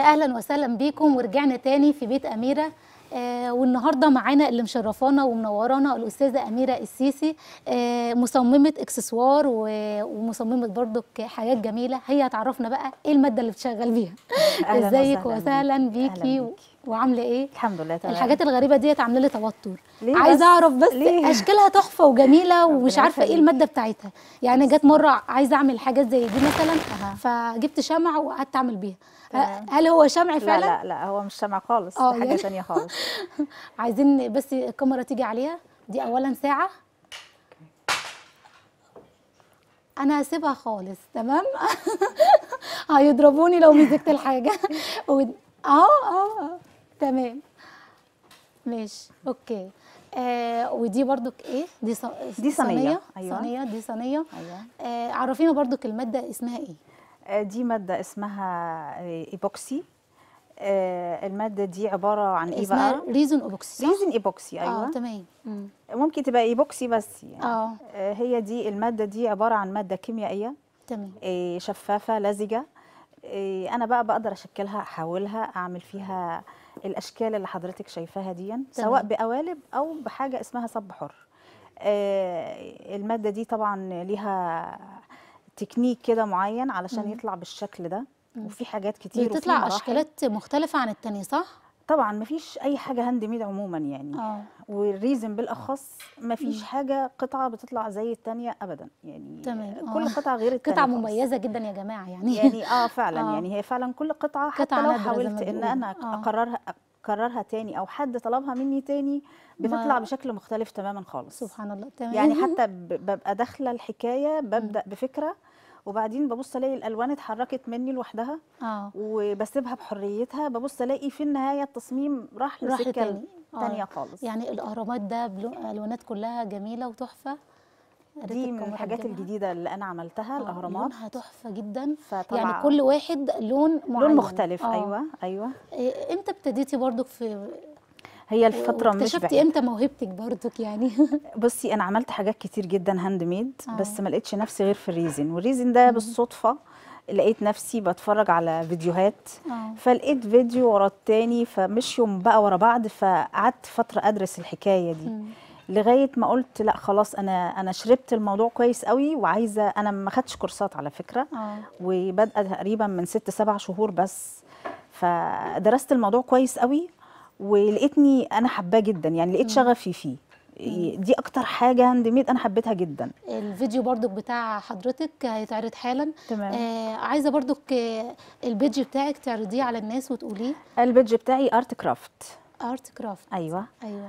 اهلا وسهلا بيكم ورجعنا تاني في بيت اميره. والنهارده معانا اللي مشرفانا ومنورانا الاستاذه اميره السيسي، مصممه اكسسوار ومصممه برضك حاجات جميله. هي هتعرفنا بقى ايه الماده اللي بتشغل بيها. ازيك وسهلا بيكي وعامله ايه؟ الحمد لله تمام. الحاجات الغريبه ديت عامله لي توتر، عايزه اعرف بس ليه؟ اشكالها تحفه وجميله ومش عارفه ايه الماده بتاعتها. يعني جت مره عايزه اعمل حاجات زي دي مثلا، فجبت شمع وقعدت اعمل بيها. هل هو شمع فعلا؟ لا هو مش شمع خالص، دي حاجه تانية خالص. عايزين بس الكاميرا تيجي عليها. دي اولا ساعه انا هسيبها خالص، تمام. هيضربوني لو مسكت الحاجه. تمام ماشي اوكي. ودي برضك ايه؟ دي صينيه. أيوة. صينيه، دي صينيه. ايوه. عرفينا برضك الماده اسمها ايه؟ دي ماده اسمها ايبوكسي. الماده دي عباره عن ايه بقى؟ اسمها ريزن ايبوكسي. ريزن ايبوكسي، ايوه. تمام. ممكن تبقى ايبوكسي بس يعني. هي دي الماده دي عباره عن ماده كيميائيه. تمام. شفافه لزجه. انا بقى بقدر اشكلها، احولها، اعمل فيها الاشكال اللي حضرتك شايفاها دي، سواء بقوالب او بحاجه اسمها صب حر. الماده دي طبعا ليها تكنيك كده معين علشان يطلع بالشكل ده. وفي حاجات كتير بتطلع اشكالات مختلفه عن التانية، صح؟ طبعا مفيش اي حاجه هاند ميد عموما يعني. والريزن بالاخص مفيش حاجه قطعه بتطلع زي التانية ابدا يعني. تمام. كل قطعه غير التانية. قطعه مميزه جدا يا جماعه يعني. يعني فعلا يعني هي فعلا كل قطعه حتى لو حاولت ان انا اكررها تاني او حد طلبها مني تاني بتطلع بشكل مختلف تماما خالص. سبحان الله. تمام. يعني حتى ببقى داخله الحكايه، ببدا بفكره وبعدين ببص الاقي الالوان اتحركت مني لوحدها. وبسيبها بحريتها، ببص الاقي في النهايه التصميم راح لسكه تانية خالص. يعني الاهرامات ده الوانات كلها جميله وتحفه. دي من الحاجات الجديده اللي انا عملتها. الاهرامات لونها تحفه جدا. فطبعا يعني كل واحد لون معين، لون مختلف. ايوه. امتى ابتديتي برضك في هي الفتره مش اكتشفتي امتى موهبتك برضك يعني؟ بصي انا عملت حاجات كتير جدا هاند ميد، بس ما لقيتش نفسي غير في الريزن. والريزن ده بالصدفه لقيت نفسي بتفرج على فيديوهات. فلقيت فيديو ورا التاني، فمشيهم بقى ورا بعض. فقعدت فتره ادرس الحكايه دي لغايه ما قلت لا خلاص، انا شربت الموضوع كويس قوي وعايزه. انا ما خدتش كورسات على فكره. وبادئه تقريبا من 6-7 شهور بس. فدرست الموضوع كويس قوي ولقيتني انا حباه جدا. يعني لقيت شغفي فيه. دي اكتر حاجه هاند ميد انا حبيتها جدا. الفيديو برضك بتاع حضرتك هيتعرض حالا. تمام. عايزه برضك البيج بتاعك تعرضيه على الناس وتقوليه. البيج بتاعي ارت كرافت. ارت كرافت. ايوه.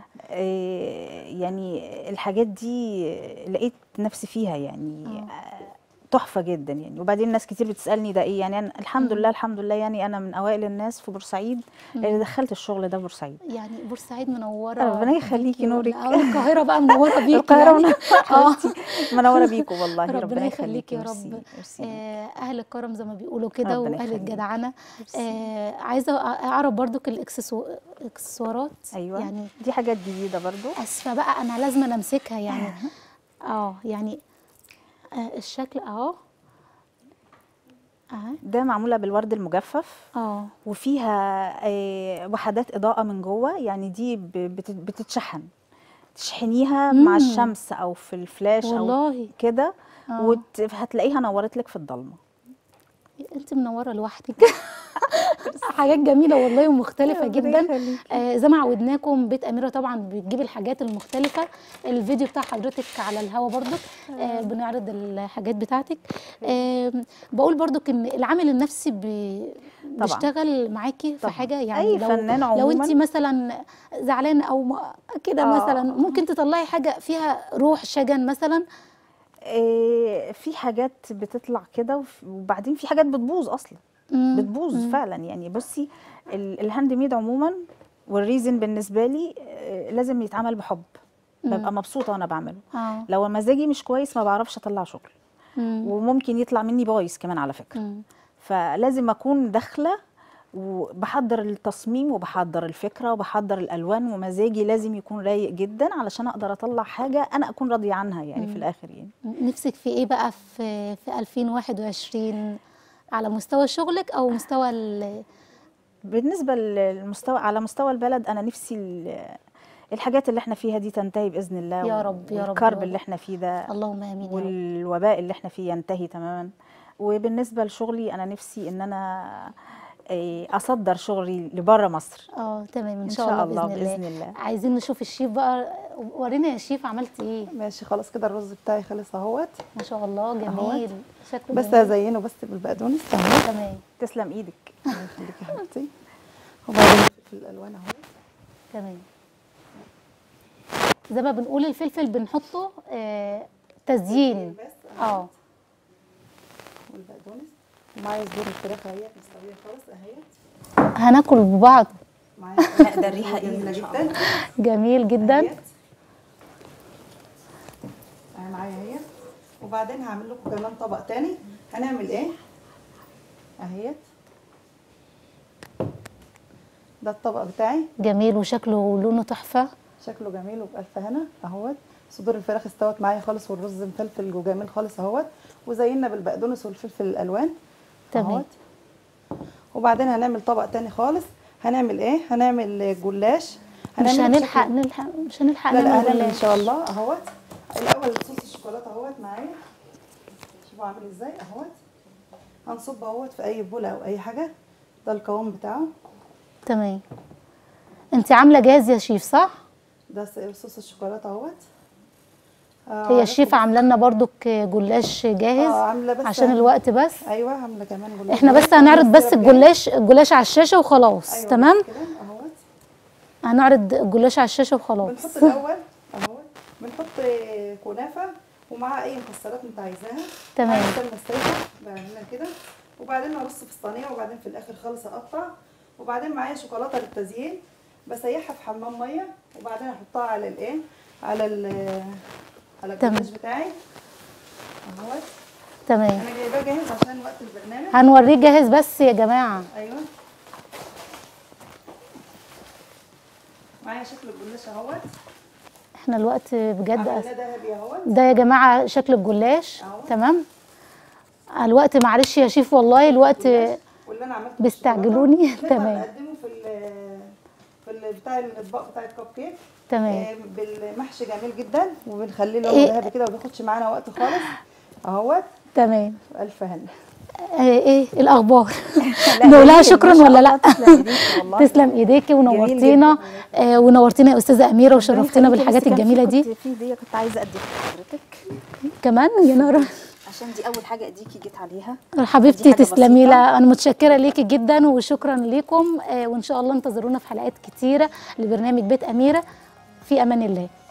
يعني الحاجات دي لقيت نفسي فيها يعني. تحفه جدا يعني. وبعدين ناس كتير بتسالني ده ايه يعني. أنا الحمد لله يعني انا من اوائل الناس في بورسعيد اللي دخلت الشغل ده في بورسعيد. يعني بورسعيد منوره. ربنا يخليكي، نورك. القاهره بقى منوره بيكي. القاهره منوره بيكم والله. ربنا يخليكي يا رب. اهل الكرم زي ما بيقولوا كده، واهل الجدعنه. عايزه اعرف برضك الاكسسوارات. ايوه. يعني دي حاجات جديده برضو. اسفه بقى انا لازم امسكها يعني. يعني الشكل ده معموله بالورد المجفف. وفيها وحدات اضاءه من جوه. يعني دي بتتشحن، تشحنيها مع الشمس او في الفلاش والله. او كده. وهتلاقيها نورت لك في الضلمه. انت منوره لوحدك. حاجات جميله والله ومختلفه جدا. زي ما عودناكم بيت اميره طبعا بتجيب الحاجات المختلفه. الفيديو بتاع حضرتك على الهوا برضك بنعرض الحاجات بتاعتك. بقول برضك ان العامل النفسي بيشتغل معاكي في حاجه يعني. اي فنان عموما لو انت مثلا زعلانه او كده مثلا ممكن تطلعي حاجه فيها روح شجن مثلا. في حاجات بتطلع كده وبعدين في حاجات بتبوظ اصلا. بتبوظ فعلا يعني. بصي الهاند ميد عموما والريزن بالنسبه لي لازم يتعمل بحب. ببقى مبسوطه وانا بعمله. لو مزاجي مش كويس ما بعرفش اطلع شغل. وممكن يطلع مني بايظ كمان على فكره. فلازم اكون داخله وبحضر التصميم وبحضر الفكره وبحضر الالوان، ومزاجي لازم يكون رايق جدا علشان اقدر اطلع حاجه انا اكون راضيه عنها يعني في الاخر يعني. نفسك في ايه بقى في 2021 على مستوى شغلك او مستوى بالنسبه للمستوى، على مستوى البلد، انا نفسي الحاجات اللي احنا فيها دي تنتهي باذن الله، يا رب يا رب. والكرب اللي احنا فيه ده اللهم امين يا رب. والوباء اللي احنا فيه ينتهي تماما. وبالنسبه لشغلي، انا نفسي ان انا اصدر شغلي لبره مصر. تمام ان شاء الله باذن الله. عايزين نشوف الشيف بقى، ورينا يا شيف عملتي ايه. ماشي خلاص كده الرز بتاعي خلص اهوت. ما شاء الله جميل شكله بس جميل. هزينه بس بالبقدونس. تمام تسلم ايدك. الله يخليكي يا حبيبتي. وبعدين الفلفل الالوان اهو. تمام. زي ما بنقول الفلفل بنحطه تزيين. والبقدونس ومعايا صدور الفراخ اهيت مستويه خالص اهيت. هناكل ببعض. معايا ده الريحه جميله جدا. جميل جدا. معايا اهيت. وبعدين هعمل لكم كمان طبق تاني. هنعمل ايه اهيت. ده الطبق بتاعي. جميل وشكله ولونه تحفه. شكله جميل وبألف هنا اهوت. صدور الفراخ استوت معايا خالص، والرز مفلفل وجميل خالص اهوت. وزينا بالبقدونس والفلفل الالوان. تمام. وبعدين هنعمل طبق تاني خالص. هنعمل ايه؟ هنعمل جلاش. مش هنلحق لا هنعمل ان شاء الله اهوت. الاول صوص الشوكولاته اهوت معايا. شوفوا عامل ازاي اهوت. هنصب اهوت في اي بوله او اي حاجه. ده القوام بتاعه. تمام. انت عامله جاهز يا شيف صح؟ ده صوص الشوكولاته اهوت. هي الشيف عامله لنا برضك جلاش جاهز. عامله بس عشان الوقت بس. ايوه عامله كمان جلاش. احنا بس هنعرض بس الجلاش على الشاشه وخلاص. أيوة تمام كده اهوت. هنعرض الجلاش على الشاشه وخلاص. بنحط الاول اهوت. بنحط كنافه ومعاها اي مكسرات انت عايزاها. تمام. السمنه السايحه بعملها كده. وبعدين ارص في الصينيه، وبعدين في الاخر خالص اقطع. وبعدين معايا شوكولاته للتزيين بسيحها في حمام ميه، وبعدين احطها على الايه، على الجلاش بتاعي اهوت. تمام. انا جايباه جاهز عشان وقت البرنامج. هنوريه جاهز بس يا جماعه. ايوه معايا شكل الجلاش اهوت. احنا الوقت بجد عملناه ذهبي اهوت. ده يا جماعه شكل الجلاش. تمام. الوقت معلش يا شيف والله الوقت واللي انا عملته بيستعجلوني. تمام. بقدمه في بتاع الاطباق بتاع الكب كيك. تمام. بالمحشي جميل جدا، وبنخليه لونه ذهبي كده، وما بياخدش معانا وقت خالص اهوت. تمام. الف هنا. ايه الاخبار؟ نقولها شكرا ولا لا؟ تسلم ايديكي ونورتينا. ونورتينا يا استاذه اميره وشرفتينا بالحاجات الجميله دي. كنت عايزه اديها لحضرتك كمان يا نورة، عشان دي اول حاجه اديكي جيت عليها. حبيبتي تسلمي. لا انا متشكره ليكي جدا وشكرا ليكم. وان شاء الله انتظرونا في حلقات كتيره لبرنامج بيت اميره. في امان الله.